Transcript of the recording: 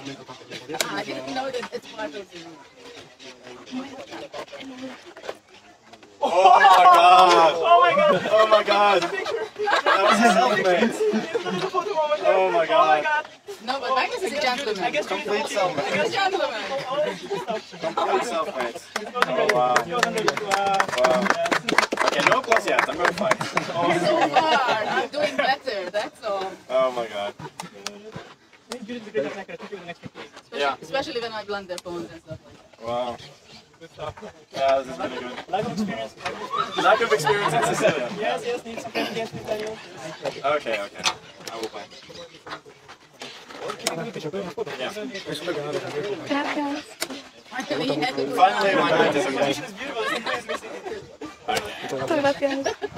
I didn't know that it's part of the... Oh my god! Oh my god! Oh my god! That was a selfmate! Oh my god! No, but Magnus is a gentleman. Complete selfmate. He's a gentleman. Complete selfmate. Oh wow. Wow. Okay, no applause yet. I'm gonna fight. So far, I'm doing better, that's all. Oh my god. Judith is a great attacker. I think you're the next pick. Yeah. Especially when I blunder pawns and stuff like that. Wow. Good stuff. Yeah, this is really good. Lack of experience. Lack of experience in Sicilian. Yes, yes, need some practice against Daniel. Okay, okay. I will play. Yeah. Finally, he had to do Finally, my that. knight is The okay. position is beautiful. It's missing. Sorry about the end.